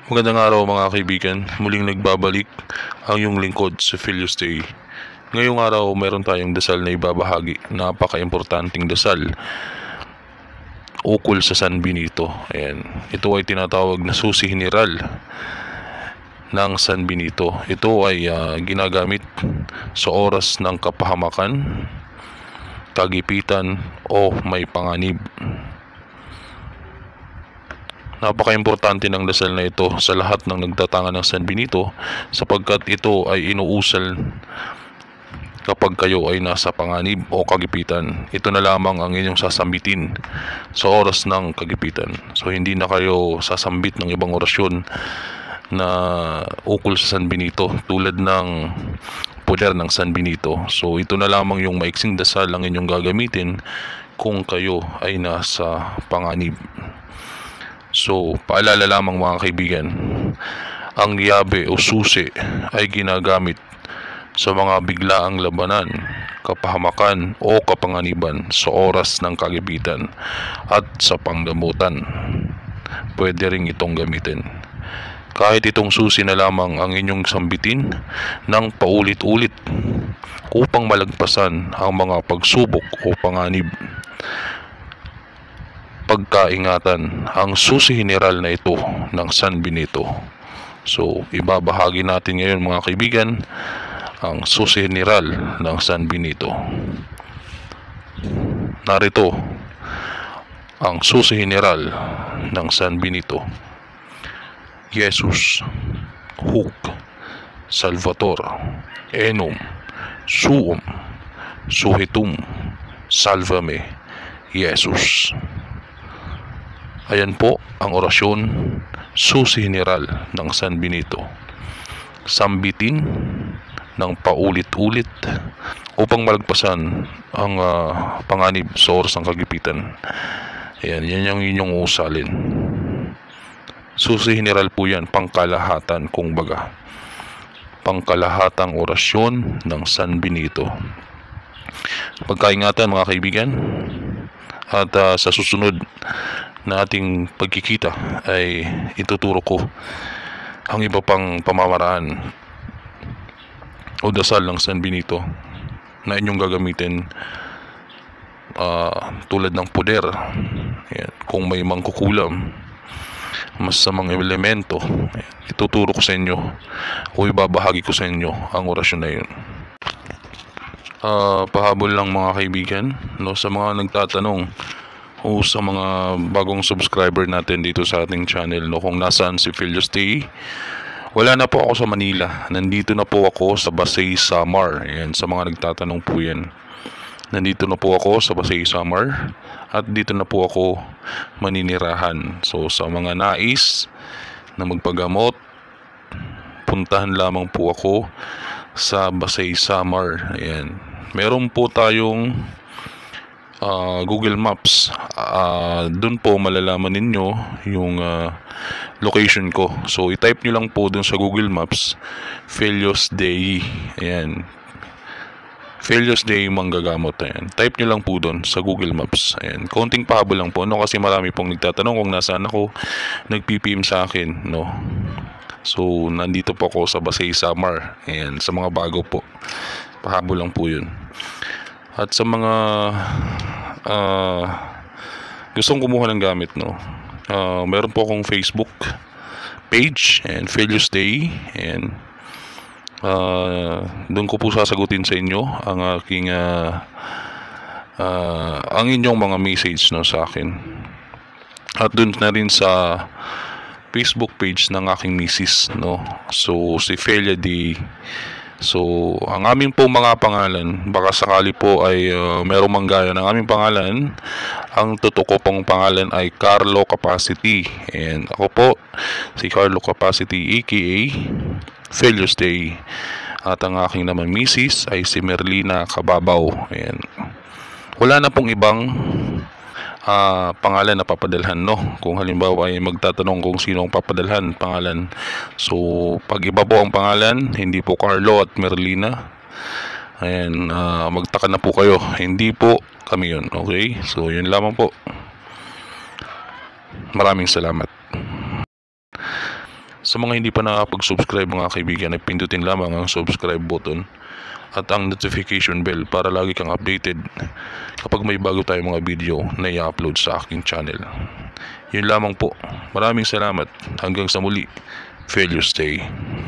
Magandang araw mga kaibigan, muling nagbabalik ang iyong lingkod si Phileas Day. Ngayong araw meron tayong dasal na ibabahagi, napaka-importanting dasal ukol sa San Benito. Ayan. Ito ay tinatawag na susi general ng San Benito. Ito ay ginagamit sa oras ng kapahamakan, kagipitan o may panganib. Napaka-importante ng dasal na ito sa lahat ng nagtatanga ng San Benito sapagkat ito ay inuusal kapag kayo ay nasa panganib o kagipitan. Ito na lamang ang inyong sasambitin sa oras ng kagipitan. So hindi na kayo sasambit ng ibang orasyon na ukol sa San Benito tulad ng poder ng San Benito. So ito na lamang yung maiksing dasal ang inyong gagamitin kung kayo ay nasa panganib. So, paalala lamang mga kaibigan, ang yabe o susi ay ginagamit sa mga biglaang labanan, kapahamakan o kapanganiban sa oras ng kagipitan at sa panggamutan. Pwede ring itong gamitin. Kahit itong susi na lamang ang inyong sambitin ng paulit-ulit upang malagpasan ang mga pagsubok o panganib. Pagkaingatan ang susi general na ito ng San Benito. So, ibabahagi natin ngayon mga kaibigan ang susi general ng San Benito. Narito ang susi general ng San Benito. Jesus, Hoc, Salvator, Enum, Suum, Suhitum, Salvame, Jesus. Ayan po ang orasyon susi general ng San Benito. Sambitin ng paulit-ulit upang malagpasan ang panganib sa oras ng kagipitan. Ayan, yan yung inyong usalin. Susi general po yan, pangkalahatan kung baga. Pangkalahatang orasyon ng San Benito. Pagkaingatan mga kaibigan. At sa susunod na ating pagkikita ay ituturo ko ang iba pang pamamaraan o dasal ng San Benito na inyong gagamitin tulad ng poder. Ayan, kung may mangkukulam, masamang elemento, ituturo ko sa inyo o ibabahagi ko sa inyo ang orasyon na yun. Pahabol lang mga kaibigan, no, sa mga nagtatanong o sa mga bagong subscriber natin dito sa ating channel, no, kung nasaan si Phileas Day. Wala na po ako sa Manila, nandito na po ako sa Basay, Samar. Ayan, sa mga nagtatanong po yan, nandito na po ako sa Basay, Samar at dito na po ako maninirahan. So sa mga nais na magpagamot, puntahan lamang po ako sa Basay, Samar. Ayan, meron po tayong Google Maps. Doon po malalaman ninyo yung location ko. So i-type nyo lang po doon sa Google Maps Phileas Day. Ayan, Phileas Day manggagamot. Ayan, type nyo lang po doon sa Google Maps. Ayan, konting pahabol lang po, no, kasi marami pong nagtatanong kung nasaan ako, nag-PPM sa akin, no. So nandito po ako sa Basay, Samar. Ayan, sa mga bago po, pahabol lang po yun. At sa mga gustong kumuha ng gamit, no, meron po akong Facebook page and Phileas Day, and doon ko po sasagutin sa inyo ang aking ang inyong mga message, no, sa akin. At doon na rin sa Facebook page ng aking misis, no. So si Phileas Day. So ang aming po mga pangalan, baka sakali po ay merong manggaya ng aming pangalan. Ang totoo pong pangalan ay Carlo Capacity, and ako po si Carlo Capacity aka Phileas Day. At ang aking naman misis ay si Merlina Cababaw. Ayan, wala na pong ibang pangalan na papadalhan, no. Kung halimbawa ay magtatanong kung sino ang papadalhan pangalan, so pag iba po ang pangalan, hindi po Carlo at Merlina, ayan, magtaka na po kayo, hindi po kami yun. Okay, so yun lamang po. Maraming salamat. Sa mga hindi pa nakapag-subscribe mga kaibigan, ay pindutin lamang ang subscribe button at ang notification bell para lagi kang updated kapag may bago tayong mga video na i-upload sa aking channel. Yun lamang po. Maraming salamat. Hanggang sa muli. Failure stay.